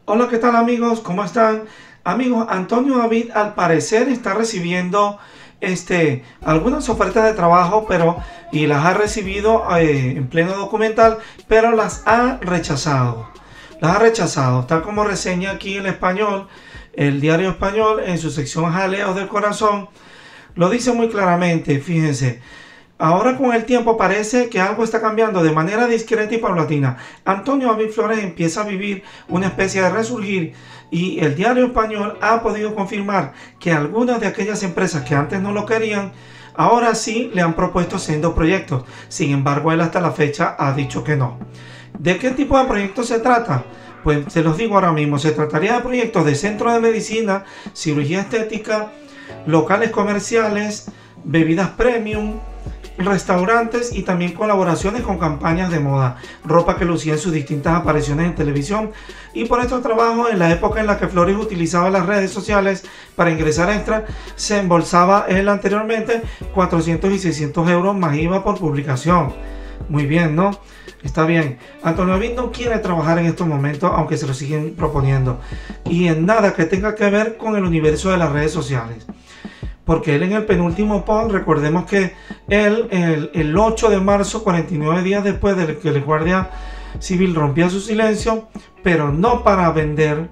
Hola, ¿qué tal amigos? ¿Cómo están? Amigos, Antonio David al parecer está recibiendo algunas ofertas de trabajo, y las ha recibido en pleno documental, pero las ha rechazado. Las ha rechazado, tal como reseña aquí el Español, el diario Español, en su sección Jaleos del Corazón, lo dice muy claramente, fíjense. Ahora con el tiempo parece que algo está cambiando de manera discreta y paulatina. Antonio David Flores empieza a vivir una especie de resurgir y el diario Español ha podido confirmar que algunas de aquellas empresas que antes no lo querían, ahora sí le han propuesto sendos proyectos. Sin embargo, él hasta la fecha ha dicho que no. ¿De qué tipo de proyectos se trata? Pues se los digo ahora mismo, se trataría de proyectos de centro de medicina, cirugía estética, locales comerciales, bebidas premium, restaurantes y también colaboraciones con campañas de moda, ropa que lucía en sus distintas apariciones en televisión. Y por estos trabajos, en la época en la que Flores utilizaba las redes sociales para ingresar extra, se embolsaba él anteriormente 400 y 600 euros más IVA por publicación. Muy bien, ¿no? Está bien. Antonio David no quiere trabajar en estos momentos, aunque se lo siguen proponiendo, y en nada que tenga que ver con el universo de las redes sociales. Porque él en el penúltimo post, recordemos que él el 8 de marzo, 49 días después de que el guardia civil rompía su silencio, pero no para vender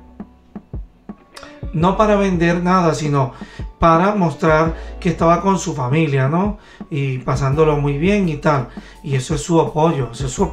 nada, sino para mostrar que estaba con su familia, ¿no? Y pasándolo muy bien y tal. Y eso es su apoyo,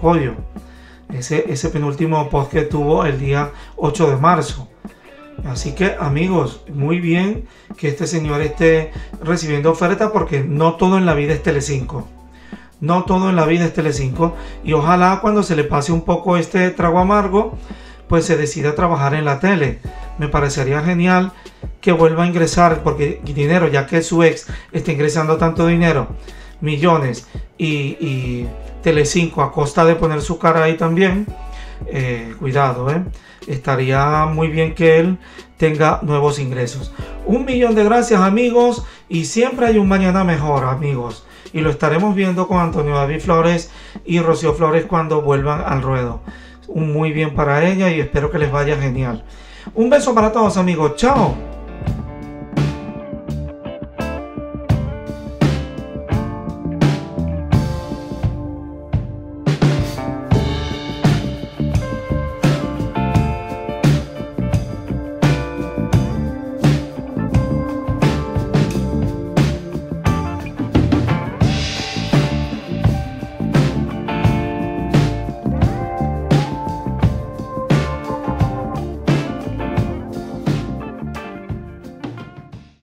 ese penúltimo post que tuvo el día 8 de marzo. Así que amigos, muy bien que este señor esté recibiendo ofertas, porque no todo en la vida es Telecinco. No todo en la vida es Telecinco. Y ojalá cuando se le pase un poco este trago amargo, pues se decida a trabajar en la tele. Me parecería genial que vuelva a ingresar, porque dinero, ya que su ex está ingresando tanto dinero, millones, y Telecinco a costa de poner su cara ahí también. Cuidado, estaría muy bien que él tenga nuevos ingresos. 1.000.000 de gracias amigos, y siempre hay un mañana mejor amigos, y lo estaremos viendo con Antonio David Flores y Rocío Flores cuando vuelvan al ruedo. Un muy bien para ella y espero que les vaya genial. Un beso para todos amigos, chao.